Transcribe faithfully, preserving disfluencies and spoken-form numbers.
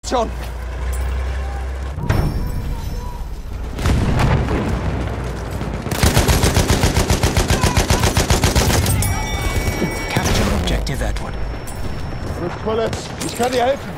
Schon. Capture Objective Edward. Du bist verletzt. Ich kann dir helfen.